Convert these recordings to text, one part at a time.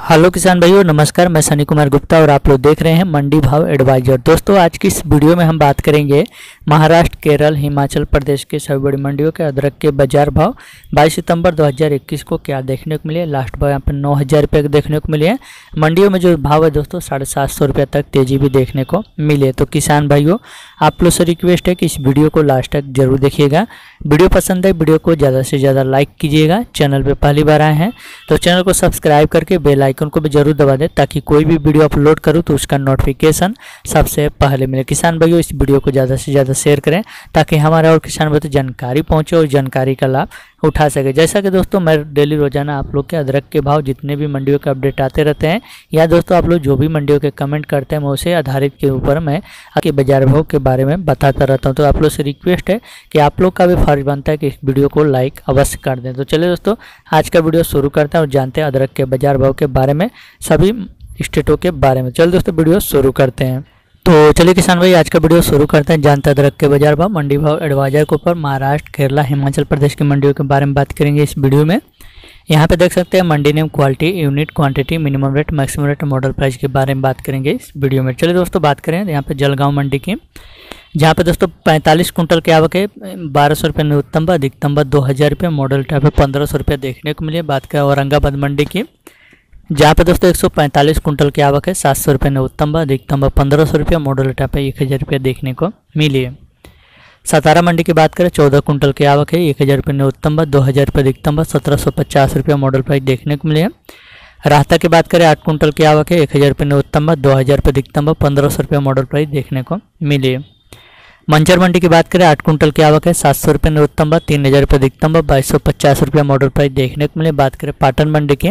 Hello किसान भाइयों, नमस्कार। मैं सनी कुमार गुप्ता और आप लोग देख रहे हैं मंडी भाव एडवाइजर। दोस्तों, आज की इस वीडियो में हम बात करेंगे महाराष्ट्र, केरल, हिमाचल प्रदेश के सभी बड़ी मंडियों के अदरक के बाजार भाव 22 सितंबर 2021 को क्या देखने को मिले। लास्ट भाव यहाँ पर 9,000 रुपये देखने को मिले हैं। मंडियों में जो भाव है दोस्तों 750 रुपये तक तेजी भी देखने को मिले। तो किसान भाइयों, आप लोग से रिक्वेस्ट है कि इस वीडियो को लास्ट तक जरूर देखिएगा। वीडियो पसंद है, वीडियो को ज़्यादा से ज़्यादा लाइक कीजिएगा। चैनल पर पहली बार आए हैं तो चैनल को सब्सक्राइब करके बेल आइकन को भी जरूर दबा दें, ताकि कोई भी वीडियो अपलोड करूं तो उसका नोटिफिकेशन सबसे पहले मिले। किसान भाइयों, इस वीडियो को ज़्यादा से ज़्यादा शेयर करें ताकि हमारे और किसान भाइयों तक जानकारी पहुंचे और जानकारी का लाभ उठा सके। जैसा कि दोस्तों मैं डेली रोजाना आप लोग के अदरक के भाव जितने भी मंडियों के अपडेट आते रहते हैं, या दोस्तों आप लोग जो भी मंडियों के कमेंट करते हैं मैं उसे आधारित के ऊपर मैं आपके बाजार भाव के बारे में बताता रहता हूं। तो आप लोग से रिक्वेस्ट है कि आप लोग का भी फर्ज बनता है कि इस वीडियो को लाइक अवश्य कर दें। तो चलिए दोस्तों, आज का वीडियो शुरू करते हैं और जानते हैं अदरक के बाजार भाव के बारे में, सभी स्टेटों के बारे में। चलिए दोस्तों, वीडियो शुरू करते हैं। तो चलिए किसान भाई, आज का वीडियो शुरू करते हैं। जानते हैं अदरक के बाजार भाव मंडी भाव एडवाइजर के ऊपर महाराष्ट्र, केरला, हिमाचल प्रदेश की मंडियों के बारे में बात करेंगे इस वीडियो में। यहाँ पे देख सकते हैं mandi name, quality, unit, quantity, minimum rate, maximum rate, model price के बारे में बात करेंगे इस वीडियो में। चलिए दोस्तों, बात करें यहाँ पे जलगांव मंडी की, जहाँ पे दोस्तों 45 कुंटल की आवक है। 1200 रुपये न्यूनतम व अधिकतम व 2000 रुपये, मॉडल टाइप है 1500 रुपये देखने को मिले। बात करें औरंगाबाद मंडी की, जहाँ पे दोस्तों 145 कुंटल की आवक है। 700 रुपये न्यूनतम व अधिकतम व 1500 रुपये, मॉडल टाइप है 1000 रुपये देखने को मिली है। सतारा मंडी की बात करें, 14 कुंटल की आवक है। 1000 रुपये न्यूनतम व 2000 रुपये अधिकतम व 1750 रुपये, मॉडल प्राइस देखने को मिले है। राहता की बात करें, 8 कुंटल की आवक है। 1000 रुपये न्यूनतम व 2000 रुपये अधिकतम व 1500 रुपये, मॉडल प्राइस देखने को मिली है। मंचर मंडी की बात करें, 8 कुंटल की आवक है। 700 रुपये न्यूनतम व 3000 रुपये अधिकतम व 2250 रुपये, मॉडल प्राइस देखने को मिले। बात करें पाटन मंडी की,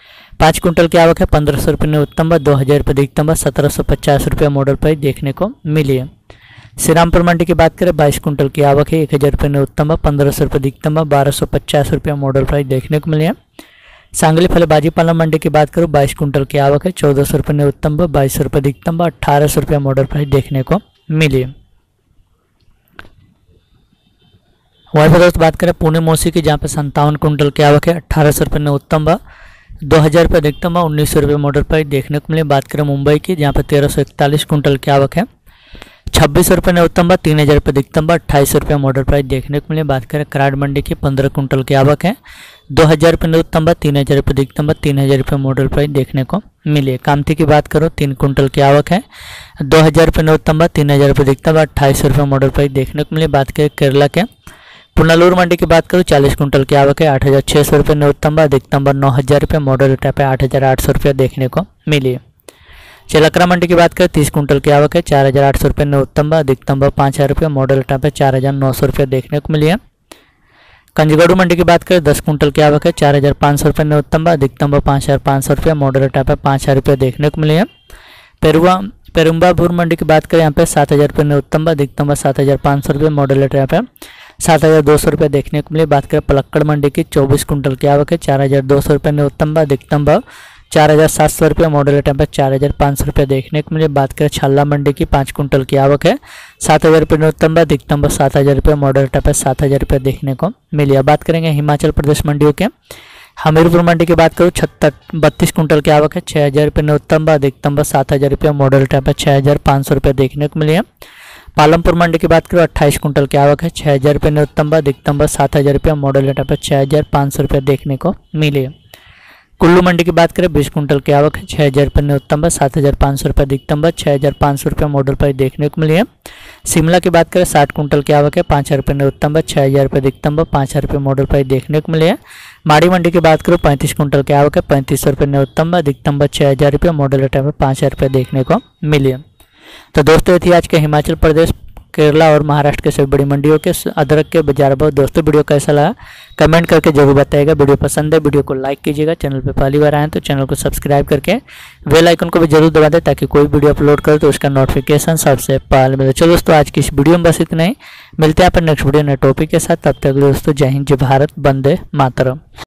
5 कुंटल की आवक है। 1500 रुपये न्यूनतम व 2000 रुपये अधिकतम व 1750 रुपये, मॉडल प्राइस देखने को मिली है। श्रीरामपुर मंडी की बात करें, 22 कुंटल की आवक है। 1000 रुपये न्यूनतम व 1500 रुपये अधिकतम व 1250 रुपये, मॉडल प्राइस देखने को मिले हैं। सांगली फलबाजी पालम मंडी की बात करूँ, 22 कुंटल की आवक है। 1400 रुपये न्यूनतम व 2200 रुपये अधिकतम व 1800 रुपये, मॉडल प्राइस देखने को मिली है। वहीं पर दोस्त बात करें पुणे मोसी की, जहाँ पे 57 कुंटल की आवक है। 1800 रुपये न्यूनतम व 2000 रुपये अधिकतम व 1900 रुपये, मॉडल प्राइस देखने को मिले। बात करें मुंबई की, जहाँ पे 1341 कुंटल की आवक है। 2600 रुपये न्यूनतम व 3000 रुपये अधिकतम व 2800 रुपये, मॉडल प्राइस देखने को मिले। बात करें कराड़ मंडी की, 15 कुंटल की आवक है। 2000 रुपये न्यूनतम व 3000 रुपये अधिकतम व 3000 रुपये, मॉडल प्राइस देखने को मिले। कामती की बात करो, 3 कुंटल की आवक है। 2000 रुपये न्यूनतम व 3000 रुपये अधिकतम व 2800 रुपये, मॉडल प्राइस देखने को मिले। बात करें केरला के पुनालूर मंडी की बात करूँ, 40 कुंटल की आवक है। 8600 रुपये न्यूनतम व अधिकतम व 9000 रुपये, मॉडल टाइप है 8800 रुपये देखने को मिली। चलकरा मंडी की बात करें, 30 कुंटल की आवक है। 4800 रुपये न्यूनतम व अधिकतम व 5000 रुपये, मॉडल टाइप है 4900 रुपये देखने को मिली है। कंजगड़ू मंडी की बात करें, 10 कुंटल की आवक है। 4500 रुपये न्यूनतम व अधिकतम व 5500 रुपये, मॉडल टाइप है 5000 रुपये देखने को मिली है। पेरुम्बापुर मंडी की बात करें, यहाँ पे 7000 रुपये न्यूनतम व अधिकतम व 7500 रुपये, मॉडल टाइप है 7200 रुपये देखने को मिले। बात करें पलक्कड़ मंडी की, 24 कुंटल की आवक है। 4200 रुपये न्यूनतम व अधिकतम व 4700 रुपये, मॉडल टाइप है 4500 रुपये देखने को मिले। बात करें छाला मंडी की, 5 कुंटल की आवक है। 7000 रुपये न्यूनतम व अधिकतम व 7000 रुपये, मॉडल टाइप है 7000 रुपये देखने को मिली। अब बात करेंगे हिमाचल प्रदेश मंडियों के। हमीरपुर मंडी की बात करूँ, 32 कुंटल की आवक है। 6000 रुपये न्यूनतम व अधिकतम व 7000 रुपये, मॉडल टाइप है 6500 रुपये देखने को मिली है। पालमपुर मंडी की बात करूँ, 28 कुंटल की आवक है। 6000 रुपये न्यूनतम व अधिकतम व 7000 रुपये, मॉडल टाइप है 6500 रुपये देखने को मिली है। कुल्लू मंडी की बात करें, 20 कुंटल की आवक है। 6000 रुपये न्यूनतम व 7500 रुपये अधिकतम व 6500 रुपये, मॉडल प्राइस देखने को मिली है। शिमला की बात करें, 60 कुंटल की आवक है। 5000 रुपये न्यूनतम व 6000 रुपये अधिकतम व 5000 रुपये, मॉडल प्राइस देखने को मिले है। माड़ी मंडी की बात करूँ, 35 कुंटल की आवक है। 3500 रुपये न्यूनतम व अधिकतम व 6000 रुपये, मॉडल टाइप है 5000 रुपये देखने को मिली है। तो दोस्तों, ये थी आज के हिमाचल प्रदेश, केरला और महाराष्ट्र के सभी बड़ी मंडियों के अदरक के बाजार भाव। दोस्तों, वीडियो कैसा लगा कमेंट करके जरूर बताइएगा। वीडियो पसंद है, वीडियो को लाइक कीजिएगा। चैनल पे पहली बार आए तो चैनल को सब्सक्राइब करके बेल आइकन को भी जरूर दबा दें, ताकि कोई वीडियो अपलोड करो तो उसका नोटिफिकेशन सबसे पहले मिले। चलो दोस्तों, आज की इस वीडियो में बस इतना ही। मिलते हैं अपन नेक्स्ट वीडियो नए टॉपिक के साथ। तब तक दोस्तों, जय हिंद, जय भारत, वंदे मातरम।